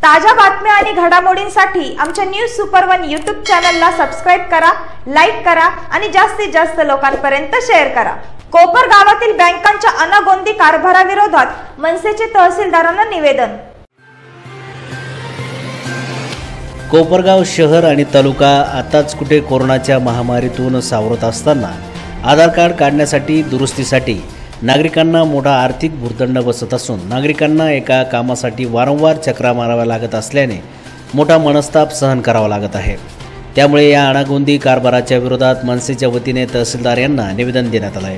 ताज्या बातम्या आणि घडामोडींसाठी आमच्या न्यूज सुपर वन यूट्यूब चॅनलला सबस्क्राइब करा, लाईक करा आणि जास्तीत जास्त लोकांपर्यंत शेअर करा। कोपर गावातील बँकांच्या अनागोंदी कारभाराविरोधात मनसेचे तहसीलदारांना निवेदन। कोपरगाव शहर आणि तालुका आताच कुठे कोरोनाच्या महामारीतून सावरत असताना आधार कार्ड काढण्यासाठी दुरुस्तीसाठी नागरिकांना मोठा आर्थिक भुर्दंड बसत असून नागरिकांना एका कामासाठी वारंवार चक्रा माराव्या लागत असल्याने मोठा मनस्ताप सहन करावा लागत आहे। त्यामुळे या अनागोंदी कारभाराच्या विरोधात मनसेच्या वतीने तहसीलदार यांना निवेदन देण्यात आले आहे।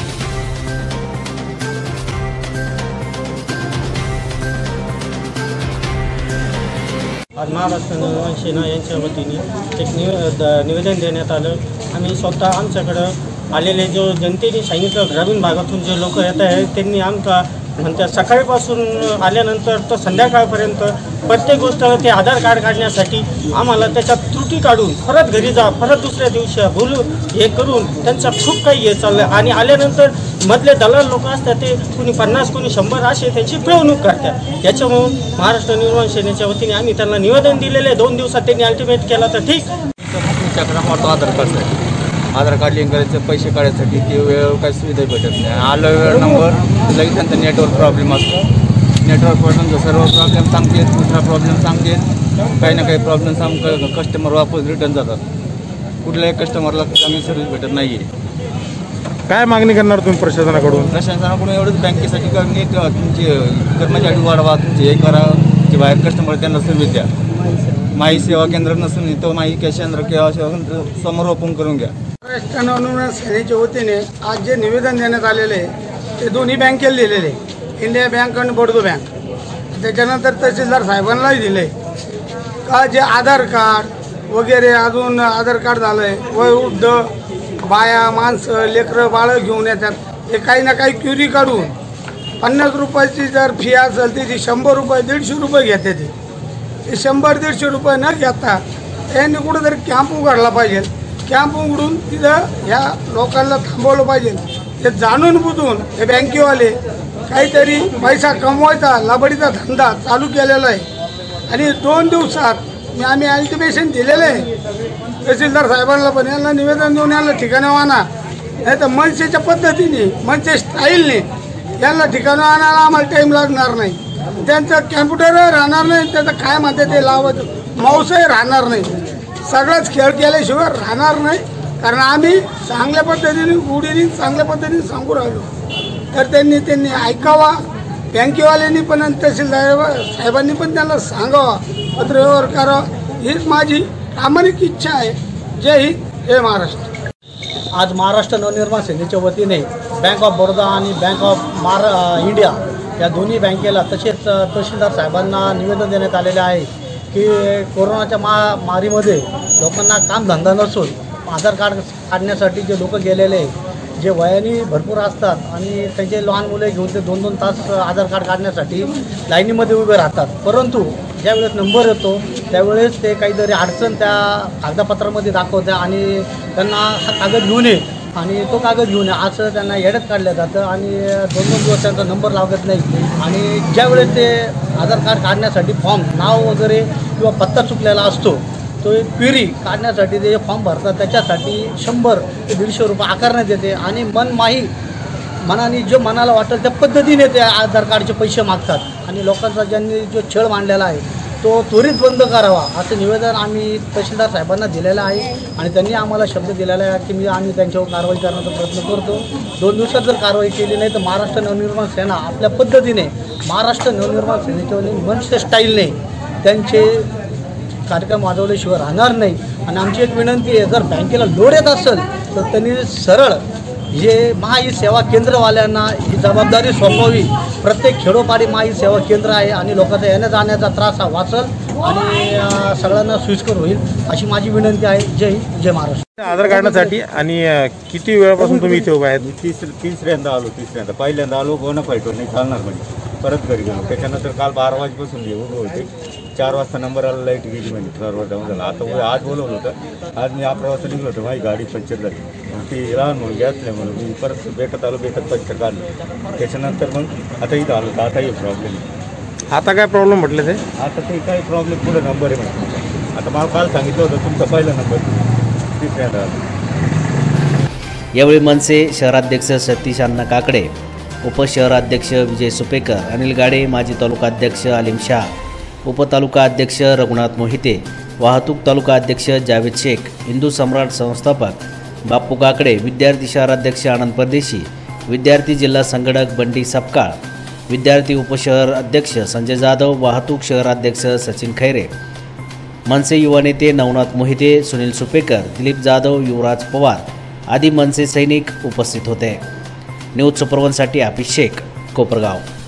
आज महाराष्ट्र निर्माण सेना यांच्या वतीने एक निवेदन देण्यात आलं। आम्ही स्वतः आमच्याकडं आलेले जो जनतेने सांगितलं, ग्रामीण भागातून जे लोक येत आहेत त्यांनी आमचा म्हणतात सकाळपासून आल्यानंतर तर संध्याकाळपर्यंत प्रत्येक गोष्ट ते आधार कार्ड काढण्यासाठी आम्हाला त्याच्यात त्रुटी काढून परत घरी जा, परत दुसऱ्या दिवशी बोलू हे करून त्यांचा खूप काही हे चाललं। आणि आल्यानंतर मधले दलाल लोक असतात ते कोणी 50 कोणी 100 असे त्याची पिळवणूक करतात। याच्यामुळं महाराष्ट्र निर्माण सेनेच्या वतीने आम्ही त्यांना निवेदन दिलेले 2 दिवसात त्यांनी अल्टिमेट केला तर ठीक। आधार कार्ड लिंक करायचं, पैसे काढायसाठी ते वेळ काही सुविधा भेटत नाही। आलं वेळ नंबर लगेच त्यांचा नेटवर्क प्रॉब्लेम असतो। नेटवर्क प्रॉब्लेम सर्व प्रॉब्लेम सांगते, दुसरा प्रॉब्लेम सांगते, काही ना काही प्रॉब्लेम सांग कस्टमर वापस रिटर्न जातात। कुठल्याही कस्टमरला चांगली सर्व्हिस भेटत नाही आहे। काय मागणी करणार तुम्ही प्रशासनाकडून? प्रशासनाकडून एवढंच बँकेसाठी नीट तुमची कर्मचारी वाढवा, तुमचे हे करा, जे बाहेर कस्टमर त्यांना सर्व्हिस द्या। माई सेवा केंद्र नसून तो माई केंद्र किंवा समोर ओपन करून घ्या। महाराष्ट्र नवनिर्माण सेनेच्या वतीने आज जे निवेदन देण्यात आलेले ते दोन्ही बँकेला दिलेले, इंडिया बँक आणि बडोदा बँक। त्याच्यानंतर तहसीलदार साहेबांनाही दिले का जे आधार कार्ड वगैरे अजून आधार कार्ड झालंय, वयोवृद्ध बाया माणसं लेकरं बाळं घेऊन येतात, हे काही ना काही क्युरी काढून 50 रुपयाची जर फी असेल त्याची 100 रुपये 150 रुपये घेते। ते 100-150 रुपये न घेता यांनी कुठेतरी कॅम्प उघडला पाहिजे। कॅम्प उघडून तिथं ह्या लोकांना थांबवलं पाहिजे। ते जाणून बुजून हे बँकेवाले काहीतरी पैसा कमवायचा लबाडीचा धंदा चालू केलेला आहे। आणि 2 दिवसात आम्ही अल्टिमेशन दिलेलं आहे तहसीलदार साहेबांना, पण यांना निवेदन देऊन यांना ठिकाणं आणा, नाही तर मनसेच्या पद्धतीने मनसे स्टाईलने यांना ठिकाणं आणायला आम्हाला टाईम लागणार नाही। त्यांचं कॅम्प्युटर राहणार नाही, त्याचं काय म्हणते ते लावायचं माऊसही राहणार नाही। सगळंच खेळ केल्याशिवाय राहणार नाही, कारण आम्ही चांगल्या पद्धतीने गुढीने चांगल्या पद्धतीने सांगू राहिलो। तर त्यांनी ऐकावा, बँकेवाल्यांनी पण आणि तहसीलदार साहेबांनी पण त्यांना सांगावा, पत्रव्यवहार करावा, हीच माझी प्रामाणिक इच्छा आहे। जय हिंद, जय महाराष्ट्र। आज महाराष्ट्र नवनिर्माण सेनेच्या वतीने बँक ऑफ बडोदा आणि बँक ऑफ इंडिया या दोन्ही बँकेला तसेच तहसीलदार साहेबांना निवेदन देण्यात आलेले आहे की कोरोनाच्या महामारीमध्ये लोकांना कामधंदा नसून आधार कार्ड काढण्यासाठी जे लोक गेलेले, जे वयाने भरपूर असतात आणि त्यांचे लहान मुले घेऊन ते 2-2 तास आधार कार्ड काढण्यासाठी लाईनीमध्ये उभे राहतात, परंतु ज्यावेळेस नंबर येतो त्यावेळेस ते काहीतरी अडचण त्या कागदपत्रामध्ये दाखवतात आणि त्यांना हा कागद घेऊन ये आणि तो कागद घेऊन ये असं त्यांना येड्यात काढलं जातं आणि 2-2 दिवस त्यांचा नंबर लागत नाही। आणि ज्यावेळेस ते आधार कार्ड काढण्यासाठी फॉर्म नाव वगैरे किंवा पत्ता चुकलेला असतो, तो एक क्वेरी काढण्यासाठी ते फॉर्म भरतात, त्याच्यासाठी 100 ते 150 रुपये आकारण्यात येते आणि मनाने जो मनाला वाटेल त्या पद्धतीने ते आधार कार्डचे पैसे मागतात आणि लोकांचा ज्यांनी जो छळ मांडलेला आहे तो त्वरित बंद करावा असं निवेदन आम्ही तहसीलदार साहेबांना दिलेलं आहे। आणि त्यांनी आम्हाला शब्द दिलेला आहे की आम्ही त्यांच्यावर कारवाई करण्याचा प्रयत्न करतो। 2 दिवसात जर कारवाई केली नाही तर महाराष्ट्र नवनिर्माण सेना आपल्या पद्धतीने महाराष्ट्र नवनिर्माण सेनेच्या मनसे स्टाईलने त्यांचे कार्यक्रम वाजवल्याशिवाय राहणार नाही। आणि आमची एक विनंती आहे, जर बँकेला लोड येत असेल तर त्यांनी सरळ जे महाई सेवा केंद्रवाल्यांना ही जबाबदारी सोपवावी। प्रत्येक खेडोपाडी महाई सेवा केंद्र आहे आणि लोकांचा येण्या जाण्याचा त्रास हा वाचल आणि सगळ्यांना सोयीस्कर होईल अशी माझी विनंती आहे। जय हिंद, जय महाराष्ट्र। आधार काढण्यासाठी आणि किती वेळापासून तुम्ही इथे उभे आहेत? तिसऱ्यांदा आलो। पहिल्यांदा आलो बोनाफाईट नाही चालणार म्हणजे परत घरी गेलो। त्याच्यानंतर काल 12 वाजेपासून उभे होते, 4 वाजता नंबर आला, लाईट गेली म्हणजे सर्व डाऊन झाला। आता आज बोलवलं होतं, आज मी 11 वाजता निघलो होतो, माझी गाडी पंक्चर झाली, ती लहान म्हणून गॅसल्या म्हणून मी परत बेटत आलो, बेटत पंक्चर काढलं। त्याच्यानंतर मग आता इथं आलो तर आता हे प्रॉब्लेम आता काय प्रॉब्लेम म्हटले ते? आता ते काही प्रॉब्लेम पुढे नंबर आहे म्हणजे आता मला काल सांगितलं होतं तुमचा पहिला नंबर तिसऱ्यांदा आला. यावेळी मनसे शहराध्यक्ष सतीश अण्णा काकडे, उपशहराध्यक्ष विजय सुपेकर, अनिल गाडे, माजी तालुकाध्यक्ष आलिम शाह, उपतालुका अध्यक्ष रघुनाथ मोहिते, वाहतूक तालुका अध्यक्ष जावेद शेख, हिंदू सम्राट संस्थापक बाप्पू काकडे, विद्यार्थी शहराध्यक्ष आनंद परदेशी, विद्यार्थी जिल्हा संघटक बंडी सपकाळ, विद्यार्थी उपशहर अध्यक्ष संजय जाधव, वाहतूक शहराध्यक्ष सचिन खैरे, मनसे युवा नेते नवनाथ मोहिते, सुनील सुपेकर, दिलीप जाधव, युवराज पवार आदी मनसे सैनिक उपस्थित होते. न्यूज सुपरवनसाठी हाफिज शेख, कोपरगाव.